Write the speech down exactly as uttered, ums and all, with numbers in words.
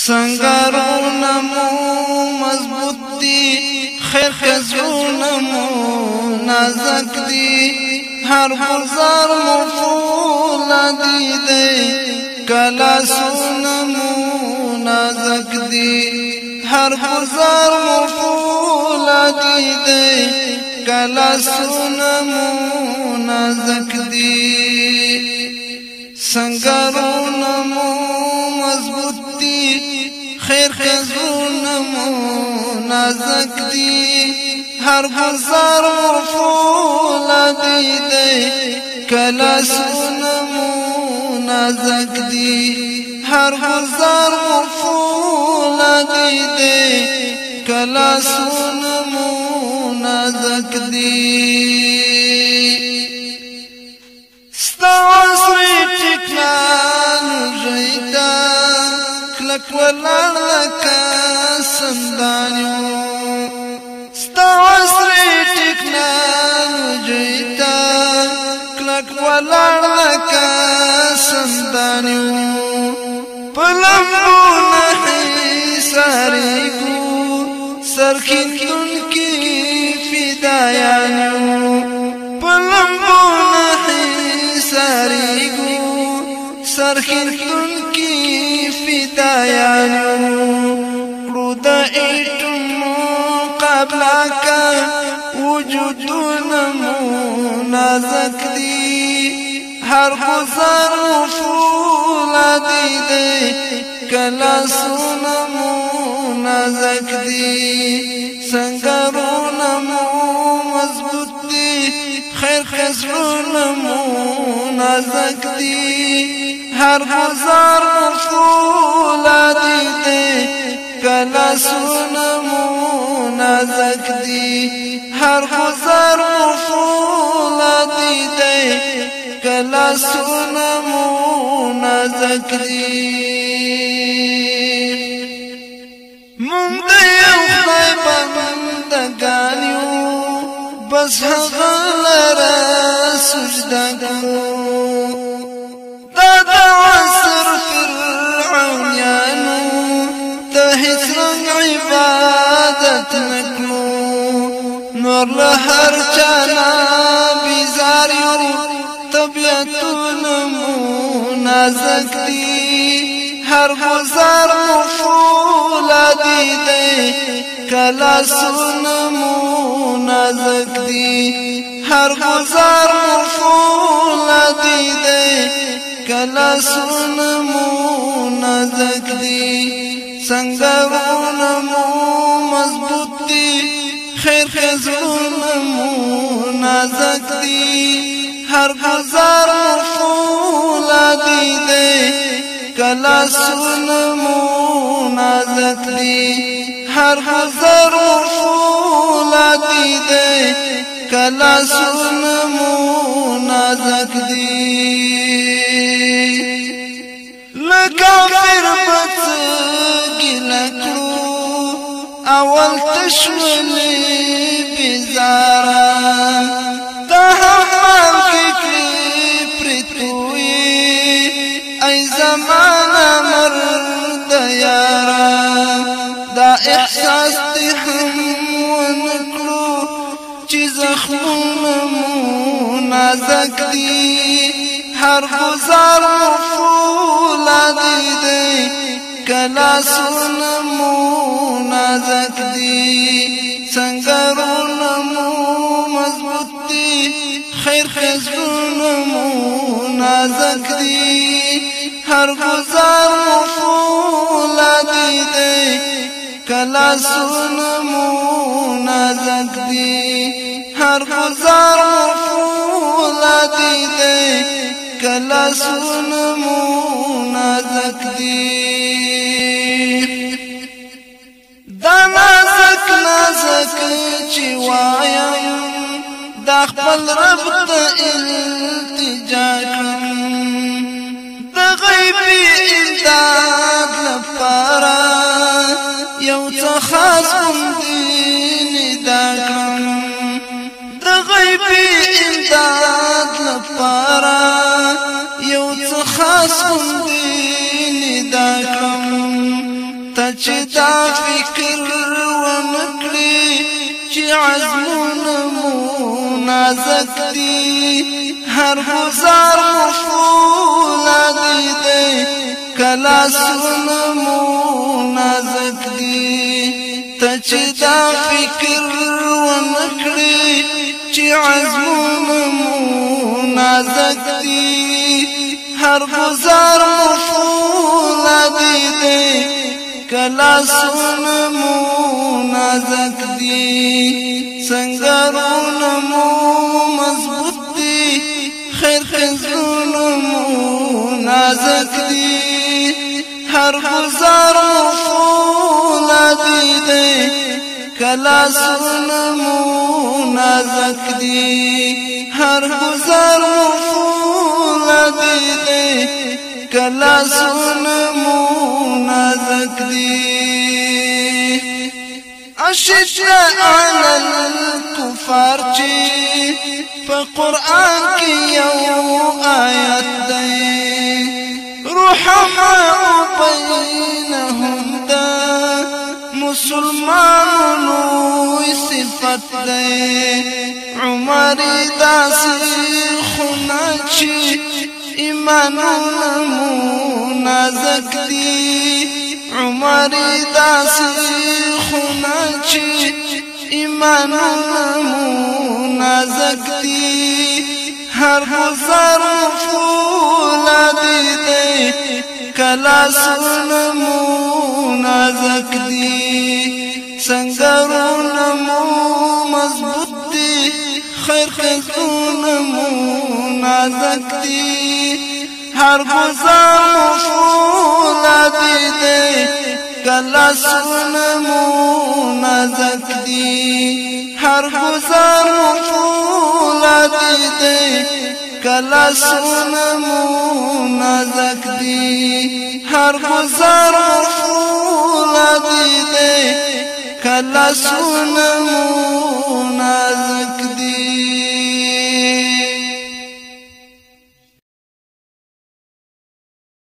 سنگارونه مو مضبوط دي خیر کزونه مو نازک دي هر گلزار مو فولادي دي کلاسونه مو نازک دي هر گلزار مو فولادي دي کلاسونه مو نازک دي سنگارونه مو مضبوط دي خیر کزونه مو نازک دي هر گلزار مو فولادي دي کلاسونه مو نازک دي هر گلزار مو فولادي دي کلاسونه مو نازک دي ستا عصري ټکنالوژي دا کلک ولاړ لکه سندانیو ستا عصري ټکنالوژي دا کلک ولاړ لکه سندانیو په لمبونه حصاریږو سرکیندونکي فدایانو په لمبونه حصاریږو سرکیندونکي فدایانو کړو د ایټم مقابله کا وجودونه مو نازک دي هر گلزار مو فولادي دي کلاسونه مو نازک دي سنگارونه مو مضبوط دي خیر کزونه مو نازک دي هر گلزار مو فولادي دي کلاسونه مو نازک دي هر گلزار مو فولادي دي کلاسونه مو نازک دي مونږ د یو خدای بندګان یو بس هغه لره سجده کوو دا د عصر فرعونیانو د هیڅ رنګ عبادت نه کړو نور له هر چا نه بیزار یو طبیعتونه مو نازک دي هر گلزار مو فولادي دي کلاسونه مو نازک دي هر گلزار مو فولادي دي کلاسونه مو نازک دي سنگارونه مو مضبوط دي خیر کزونه مو نازک دي هر گلزار مو فولادي دي کلاسونه مو نازک دي هر گلزار مو فولادي دي کلاسونه مو نازک دي لکافر بڅ ګیله کړو اول تشولې بیزاران دا هم کې پرتوي ای زمانه مرد یارا دا احساس ته هم ونکړو چې زخمونه مو نازک دي هر گلزار مو فولادي دي کلاسونه مو نازک دي سنگارونه مو مضبوط دي خیر کزونه مو نازک دي هر گلزار مو فولادي دي کلاسونه مو نازک دي هر گلزار مو فولادي دي کلاسونه مو نازک دي دا نازک نازک چې وایم دا خپل رب ته التجا کړم د غیبي امداد لپاره یو څه خاص غوندې ندا کړم د غیبي امداد لپاره یو څه خاص غوندې ندا کړم چې دا فکر ونکړي چې عزمونه مو نازک دي هر گزار مو فولادي دی کلاسونه مو نازک دي ته چې دا فکر ونکړي چې عزمونه مو نازک دي هر گزار مو فولادي دی کلاسونه مو نازک دي سنگرونه مو مضبوط دي خیر خزونه مو نازک دي هر گزار مو فولادي دی کلاسونه مو نازک دي هر گزار مو فولادي دی کلاسونه مو نازک دي أشد على الكفار چی فقرآن کی یو آیت دی رحماء بینهم دا مسلمانونو صفت دی عمری داسی خناچی ایمانونه مو نازک دي عمری داسی خناچی ایمانونه مو نازک دي هر گزار فولادي دی کلاسونه مو نازک دي سنگرونه مو مضبوط دي خیر خزونه مو نازک دي هر گزار مو فولادي دی کلاسونه مو نازک دي هر گزار مو فولادي دی کلاسونه مو نازک دي هر گزار مو فولادي دی کلاسونه مو